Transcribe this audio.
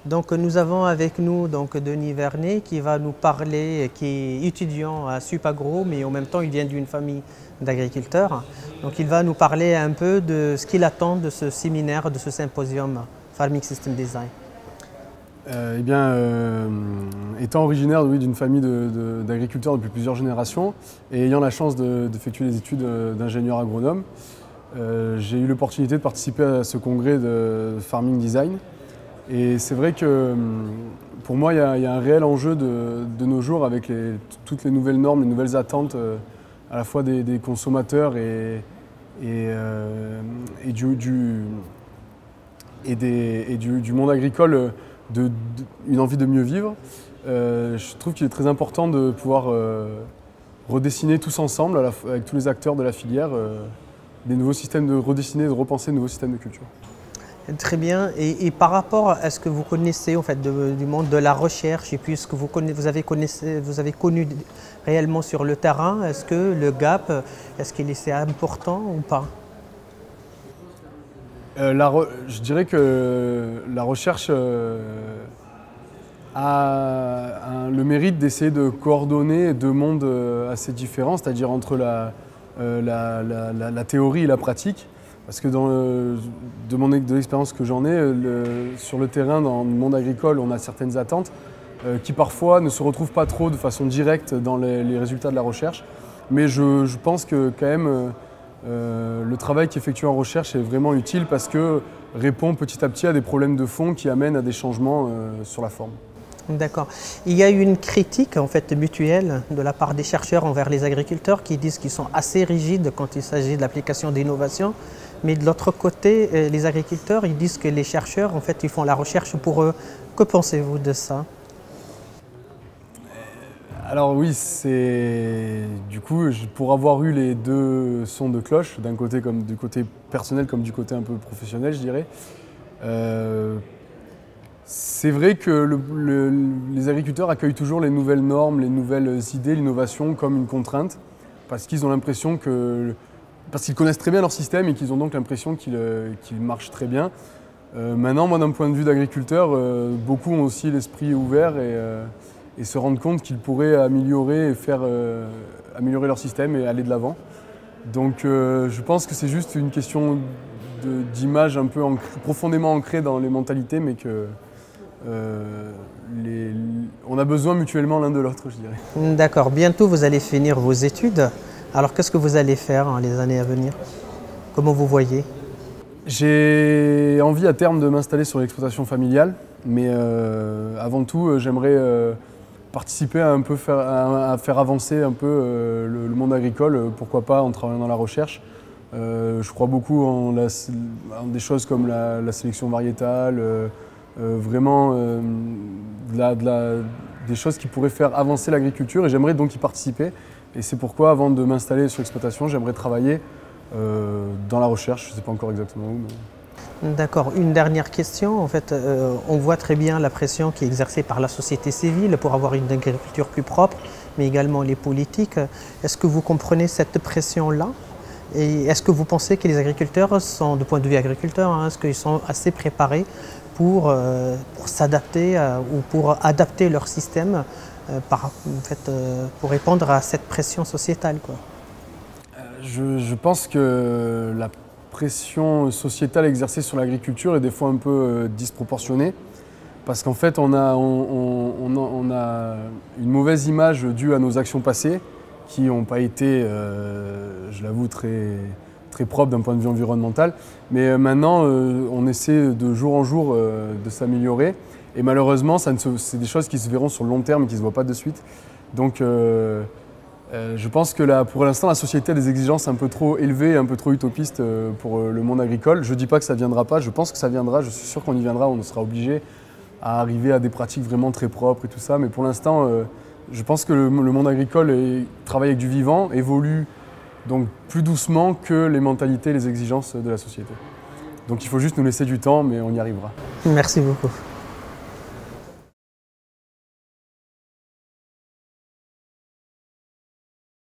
Donc nous avons avec nous donc Denis Vernet qui va nous parler, qui est étudiant à Supagro, mais en même temps il vient d'une famille d'agriculteurs. Donc il va nous parler un peu de ce qu'il attend de ce séminaire, de ce symposium Farming System Design. Étant originaire d'une famille d'agriculteurs depuis plusieurs générations et ayant la chance d'effectuer des études d'ingénieur agronome, j'ai eu l'opportunité de participer à ce congrès de Farming Design. Et c'est vrai que pour moi, il y a un réel enjeu de nos jours avec toutes les nouvelles normes, les nouvelles attentes à la fois des consommateurs et du monde agricole, une envie de mieux vivre. Je trouve qu'il est très important de pouvoir redessiner tous ensemble, avec tous les acteurs de la filière, des nouveaux systèmes de redessiner, de repenser de nouveaux systèmes de culture. Très bien. Et par rapport à ce que vous connaissez en fait, du monde de la recherche et puis ce que vous avez connu réellement sur le terrain, est-ce que le gap, est-ce qu'il est important ou pas? Je dirais que la recherche a le mérite d'essayer de coordonner deux mondes assez différents, c'est-à-dire entre la théorie et la pratique. Parce que de l'expérience que j'en ai, sur le terrain, dans le monde agricole, on a certaines attentes qui parfois ne se retrouvent pas trop de façon directe dans les résultats de la recherche. Mais je pense que quand même, le travail qui est effectué en recherche est vraiment utile parce que répond petit à petit à des problèmes de fond qui amènent à des changements sur la forme. D'accord. Il y a eu une critique en fait mutuelle de la part des chercheurs envers les agriculteurs qui disent qu'ils sont assez rigides quand il s'agit de l'application d'innovation. Mais de l'autre côté, les agriculteurs, ils disent que les chercheurs, en fait, ils font la recherche pour eux. Que pensez-vous de ça? Alors oui, du coup, pour avoir eu les deux sons de cloche, d'un côté comme du côté personnel comme du côté un peu professionnel, je dirais, c'est vrai que les agriculteurs accueillent toujours les nouvelles normes, les nouvelles idées, l'innovation comme une contrainte, parce qu'ils ont l'impression parce qu'ils connaissent très bien leur système et qu'ils ont donc l'impression qu'il marche très bien. Maintenant, moi, d'un point de vue d'agriculteur, beaucoup ont aussi l'esprit ouvert et se rendent compte qu'ils pourraient améliorer améliorer leur système et aller de l'avant. Donc, je pense que c'est juste une question d'image un peu profondément ancrée dans les mentalités, mais que on a besoin mutuellement l'un de l'autre, je dirais. D'accord. Bientôt, vous allez finir vos études. Alors, qu'est-ce que vous allez faire dans les années à venir? Comment vous voyez? J'ai envie à terme de m'installer sur l'exploitation familiale, mais avant tout, j'aimerais participer à faire avancer un peu le monde agricole, pourquoi pas en travaillant dans la recherche. Je crois beaucoup en des choses comme la sélection variétale, vraiment des choses qui pourraient faire avancer l'agriculture et j'aimerais donc y participer. Et c'est pourquoi, avant de m'installer sur l'exploitation, j'aimerais travailler dans la recherche, je ne sais pas encore exactement où. Mais... D'accord. Une dernière question. En fait, on voit très bien la pression qui est exercée par la société civile pour avoir une agriculture plus propre, mais également les politiques. Est-ce que vous comprenez cette pression-là? Et est-ce que vous pensez que les agriculteurs sont, de point de vue agriculteur, hein, est-ce qu'ils sont assez préparés pour s'adapter ou pour adapter leur système pour répondre à cette pression sociétale, quoi? Je pense que la pression sociétale exercée sur l'agriculture est des fois un peu disproportionnée parce qu'en fait on a une mauvaise image due à nos actions passées qui n'ont pas été, je l'avoue, très propres d'un point de vue environnemental. Mais maintenant, on essaie de jour en jour de s'améliorer. Et malheureusement, c'est des choses qui se verront sur le long terme et qui ne se voient pas de suite. Donc je pense que pour l'instant, la société a des exigences un peu trop élevées, un peu trop utopistes pour le monde agricole. Je ne dis pas que ça ne viendra pas, je pense que ça viendra, je suis sûr qu'on y viendra, on sera obligé à arriver à des pratiques vraiment très propres et tout ça. Mais pour l'instant, je pense que le monde agricole travaille avec du vivant, évolue donc plus doucement que les mentalités et les exigences de la société. Donc il faut juste nous laisser du temps, mais on y arrivera. Merci beaucoup.